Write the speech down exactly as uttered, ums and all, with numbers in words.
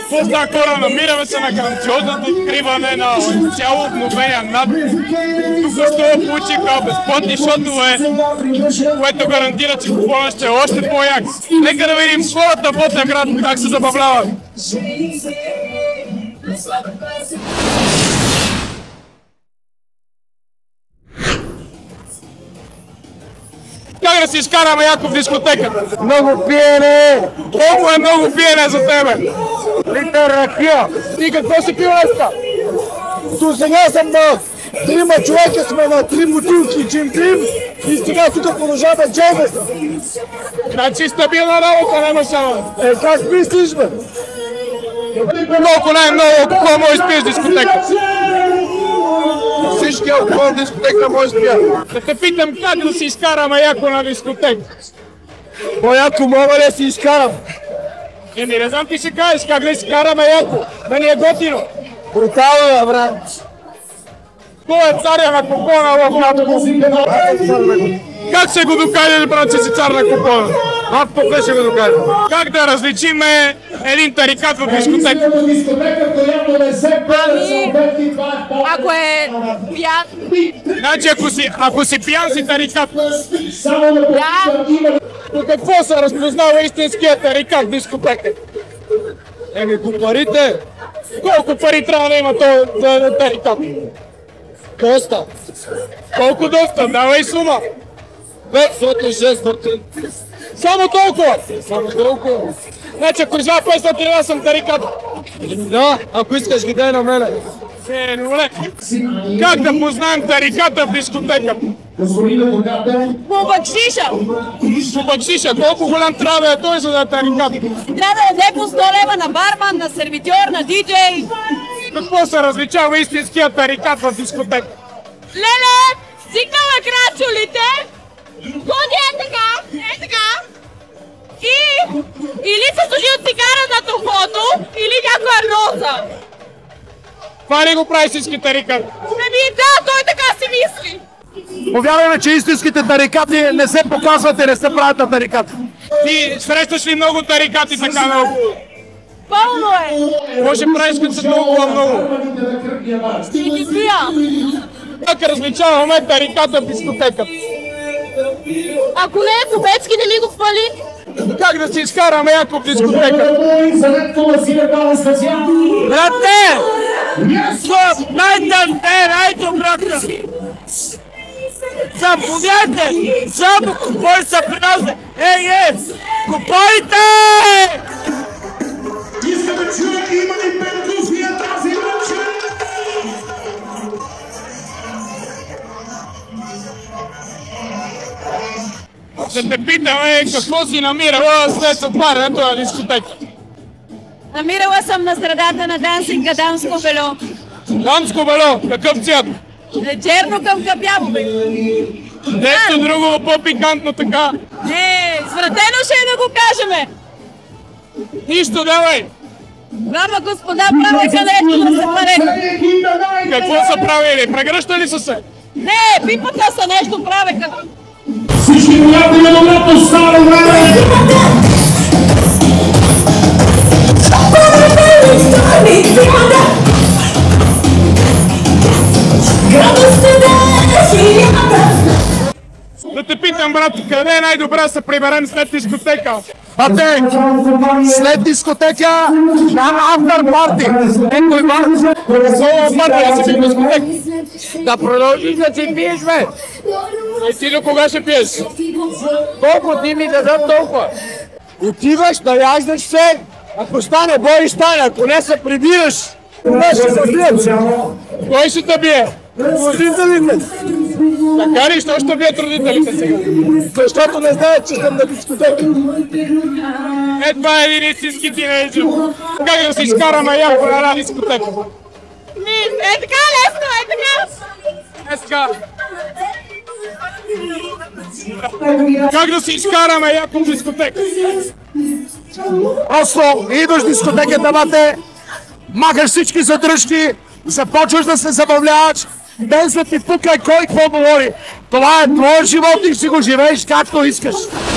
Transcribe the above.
Позна хора, намираме се на грандиозното откриване на цяло обновения над. Току-що получиха безплатни шотове, което гарантира, че купона ще е още по-як. Нека да видим хората в Ботевград как се забавляват. Как да си изкараме яко в дискотеката? Много пиене! Колко е много пиене за тебе? Литър ракия! Ти какво си пил днеска? До сега съм на трима човека, сме на три бутилки джим-джим и сега тук продължаваме джейбеса. Значи стабилна работа няма само. Е, как мислиш, бе? Колко най-много алкохол можеш да пиеш в дискотека? Всички алкохол в дискотека може да пия. Да те питам как да си изкараме яко на дискотека. По-яко мога ли да си изкарам? Еми, не знам ти ще кажеш как да си изкараме яко. Да ни е готино. Брутално, бе, брат. Кой е царя на купона в Натко? Как се го докаже, брат, че си цар на купона? Аз по-къде ще го докажа. Как да различиме един тарикат в дискотека? Ами, ако е пиян, Значи, ако си, ако си пиян, си тарикат. да, По какво се разпознава истинският тарикат в дискотека? Еми, по парите. Колко пари трябва да има този да, тарикат? Доста. Колко доста? Давай сума. петстотин шестстотин. Само толкова. Само толкова. Значи, ако извадя петстотин, аз съм тарикат. Да, ако искаш ги дай на мене. Е, добре. Как да познаем тариката в дискотека? по бакшиша. По бакшиша, колко голям трябва да е той, за да е тарикат? Трябва да даде по сто лева на барман, на сервитьор, на диджей. Какво се различава истинският тарикат в дискотека? Леле, цикна на крачулите, ходи е така, е така. И или се служи от цигара на тухото, или някоя роза. Това ли го прави истински тарикат? Еми да, той така си мисли. Повярваме, че истинските тарикати не се показват и не се правят на тарикати. Ти срещаш ли много тарикати така наоколо? Пълно е. Какво ще правиш, като са толкова много? Ще ги пия. Как различаваме тариката в дискотеката? Ако не е Побецки, не ми го хвали. Как да си изкараме яко в дискотека? Брате! Стоп! Най-тънте, най-добрата! Заповядайте! Само купой са празни! Ей, ей! Купойте! Искаме човек, има ли пентузия тази нощ? Да те питаме какво си намирала след отварянето на дискотека. Намирала съм на средата на дансинга дамско бело. Дамско бело, какъв цвят? Черно към капяво, бе. Нещо друго по-пикантно така. Не, свратено ще е да го кажеме. Нищо, давай! Двама господа правеха нещо да се пареха. Какво са правили? Прегръщали са се? Не, пипаха са нещо правеха. Всички приятели на доброто старо време! Да те питам, брат, къде е най-добре да се приберем след дискотека? Бате, след дискотека там автор парти. Некой бар. Соло парти, да си пи дискотека. Да продължиш да си пиеш, бе. И ти до кога ще пиеш? Колко ти ми дадат толкова? Отиваш, наяждаш се. Ако стане бой, стане. Ако не се прибираш, не ще се бият. Кой ще те бие? Родителите. Така ли? Що ще бият родителите сега? Защото не знаят, че съм на дискотека. Е, това е един истински тинейджър. Как да си изкараме яко на една дискотека? Ми, е така лесно, е така. Днеска. Как да си изкараме яко в дискотека? Просто идваш в дискотеката, бате, махаш всички задръжки, започваш да се забавляваш, без да ти пука кой какво говори. Това е твой живот и си го живееш както искаш.